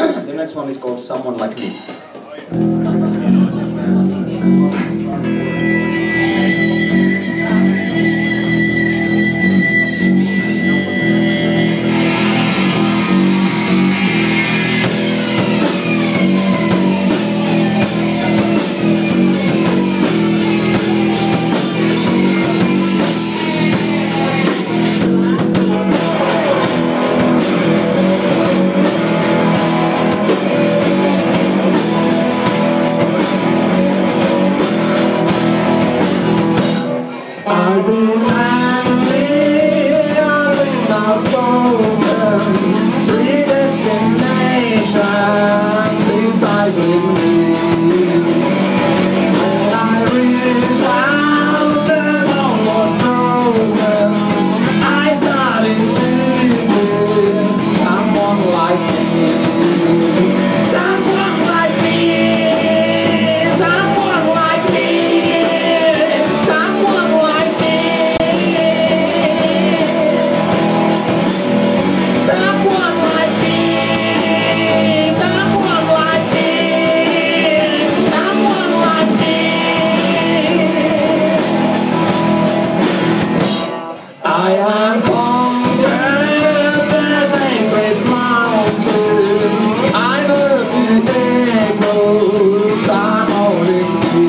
The next one is called Someone Like Me. I've been angry, I've been outspoken, predestinations, things lies with me. When I reached out, the bone was broken. I started seeking someone like me. Someone like me. Someone like me. Someone like me. Someone like me. Someone like me. Someone like me. I am conquered the sacred mountain. I'm looking echoes, I'm holding you.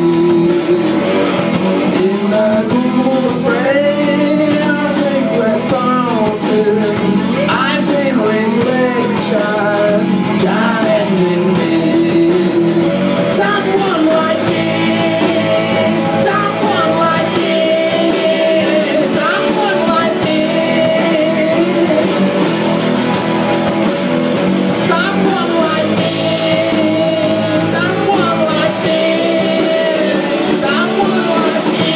In the cool spray of sacred fountains, I've seen reflections challenging me. Someone like me. Someone like me. Someone like me. Someone like me. Someone like me. Someone like me.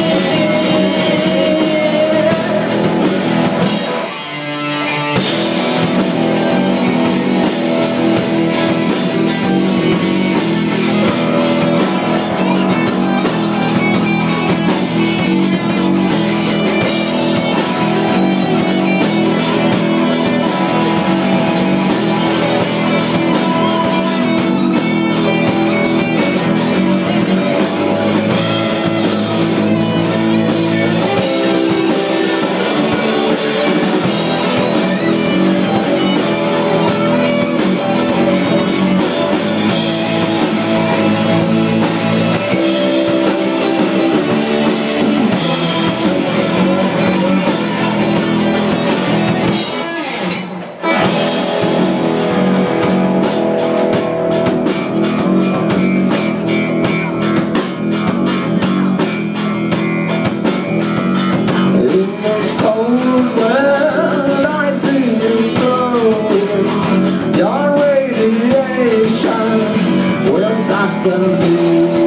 In this cold world, I see you glowing. Your radiation will sustain me.